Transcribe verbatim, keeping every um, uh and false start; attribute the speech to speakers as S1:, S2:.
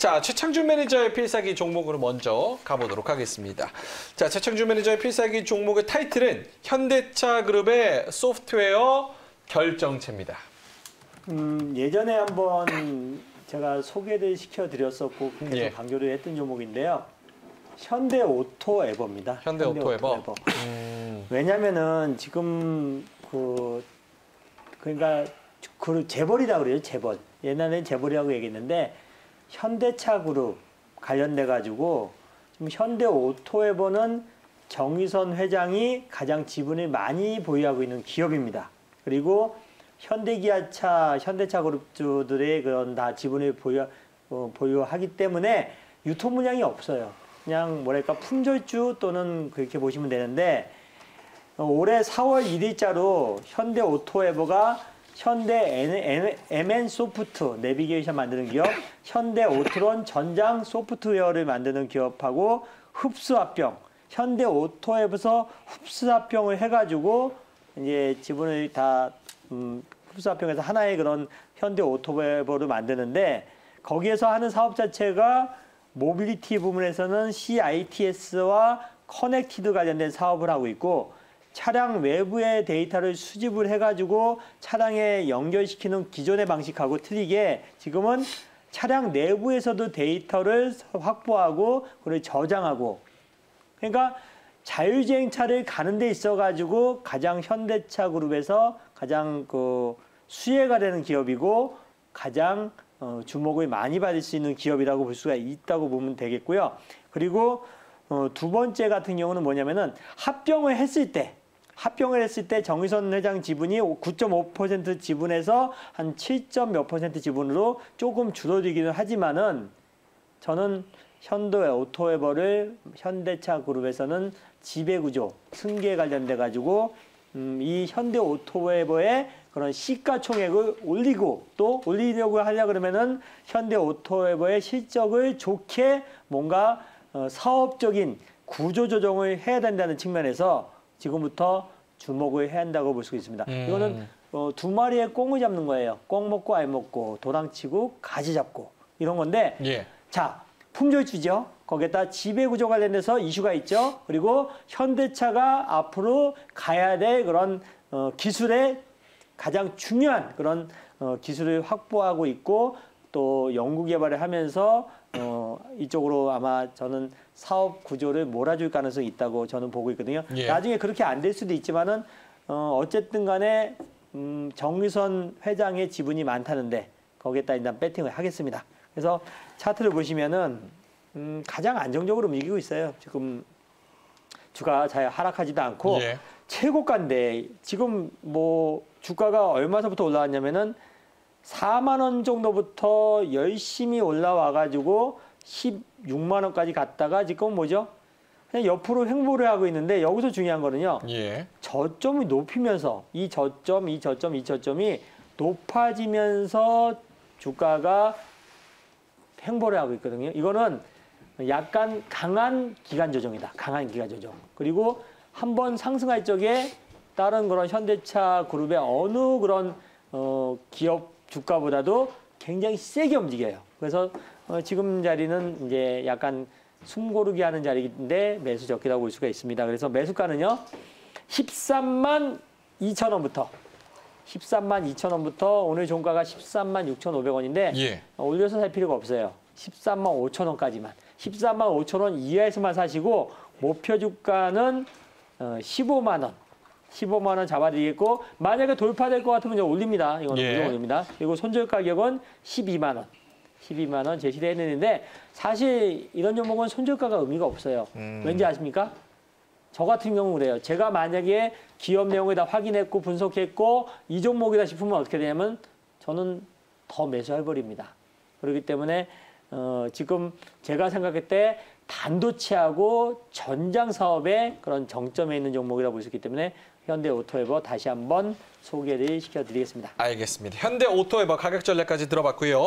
S1: 자, 최창준 매니저의 필살기 종목으로 먼저 가보도록 하겠습니다. 자, 최창준 매니저의 필살기 종목의 타이틀은 현대차 그룹의 소프트웨어 결정체입니다.
S2: 음, 예전에 한번 제가 소개를 시켜드렸었고 계속
S1: 예.
S2: 강조를 했던 종목인데요. 현대오토에버입니다.
S1: 현대오토에버.
S2: 현대오토에버.
S1: 음.
S2: 왜냐면은 지금 그 그러니까 그 재벌이라고 그래요. 재벌. 옛날에는 재벌이라고 얘기했는데 현대차 그룹 관련돼 가지고 지금 현대오토에버는 정의선 회장이 가장 지분을 많이 보유하고 있는 기업입니다. 그리고 현대기아차, 현대차 그룹주들의 그런 다 지분을 보유, 어, 보유하기 때문에 유통 물량이 없어요. 그냥 뭐랄까 품절주 또는 그렇게 보시면 되는데 어, 올해 사월 일일자로 현대오토에버가 현대 엠엔소프트 내비게이션 만드는 기업, 현대오토론 전장 소프트웨어를 만드는 기업하고 흡수합병, 현대오토에버에서 흡수합병을 해가지고 이제 지분을 다 음, 흡수합병에서 하나의 그런 현대오토에버를 만드는데 거기에서 하는 사업 자체가 모빌리티 부문에서는 씨아이티에스와 커넥티드 관련된 사업을 하고 있고 차량 외부의 데이터를 수집을 해가지고 차량에 연결시키는 기존의 방식하고 틀리게 지금은 차량 내부에서도 데이터를 확보하고 그걸 저장하고 그러니까 자율주행차를 가는 데 있어가지고 가장 현대차 그룹에서 가장 그 수혜가 되는 기업이고 가장 어, 주목을 많이 받을 수 있는 기업이라고 볼 수가 있다고 보면 되겠고요. 그리고 어, 두 번째 같은 경우는 뭐냐면은 합병을 했을 때 합병을 했을 때 정의선 회장 지분이 구 점 오 퍼센트 지분에서 한 칠 점 몇 퍼센트 지분으로 조금 줄어들기는 하지만은 저는 현대오토에버를 현대차 그룹에서는 지배구조, 승계에 관련돼 가지고 음, 이 현대오토에버의 그런 시가총액을 올리고 또 올리려고 하려 그러면은 현대오토에버의 실적을 좋게 뭔가 어, 사업적인 구조 조정을 해야 된다는 측면에서 지금부터 주목을 해야 한다고 볼 수 있습니다.
S1: 음.
S2: 이거는 어, 두 마리의 꽁을 잡는 거예요. 꽁 먹고 알 먹고 도랑치고 가지 잡고 이런 건데
S1: 예.
S2: 자 품절주죠. 거기에다 지배구조 관련돼서 이슈가 있죠. 그리고 현대차가 앞으로 가야 될 그런 어, 기술의 가장 중요한 그런 어, 기술을 확보하고 있고 또 연구개발을 하면서 어, 이쪽으로 아마 저는 사업 구조를 몰아줄 가능성이 있다고 저는 보고 있거든요.
S1: 예.
S2: 나중에 그렇게 안 될 수도 있지만은 어, 어쨌든 간에 음, 정의선 회장의 지분이 많다는데 거기에다 일단 배팅을 하겠습니다. 그래서 차트를 보시면은 음, 가장 안정적으로 움직이고 있어요. 지금 주가 잘 하락하지도 않고
S1: 예. 최고가인데
S2: 지금 뭐 주가가 얼마서부터 올라왔냐면은 사만 원 정도부터 열심히 올라와 가지고 십육만 원까지 갔다가 지금 뭐죠? 그냥 옆으로 횡보를 하고 있는데 여기서 중요한 거는요.
S1: 예.
S2: 저점이 높이면서 이 저점, 이 저점, 이 저점이 높아지면서 주가가 횡보를 하고 있거든요. 이거는 약간 강한 기간 조정이다. 강한 기간 조정. 그리고 한번 상승할 적에 다른 그런 현대차 그룹의 어느 그런 어, 기업 주가보다도 굉장히 세게 움직여요. 그래서 어, 지금 자리는 이제 약간 숨고르기 하는 자리인데 매수 적기라고 볼 수가 있습니다. 그래서 매수가는요. 십삼만 이천 원부터 십삼만 이천 원부터 오늘 종가가 십삼만 육천오백 원인데
S1: 예.
S2: 어, 올려서 살 필요가 없어요. 십삼만 오천 원까지만. 십삼만 오천 원 이하에서만 사시고 목표 주가는 어, 십오만 원. 십오만 원 잡아드리겠고 만약에 돌파될 것 같으면 이제 올립니다. 이거는
S1: 예.
S2: 무조건 올립니다. 그리고 손절 가격은 십이만 원. 십이만 원 제시를 했는데 사실 이런 종목은 손절가가 의미가 없어요.
S1: 음.
S2: 왠지 아십니까? 저 같은 경우 그래요. 제가 만약에 기업 내용을 다 확인했고 분석했고 이 종목이다 싶으면 어떻게 되냐면 저는 더 매수해버립니다. 그렇기 때문에 어, 지금 제가 생각할 때 반도체하고 전장 사업의 그런 정점에 있는 종목이라고 볼 수 있기 때문에 현대오토에버 다시 한번 소개를 시켜드리겠습니다.
S1: 알겠습니다. 현대오토에버 가격 전략까지 들어봤고요.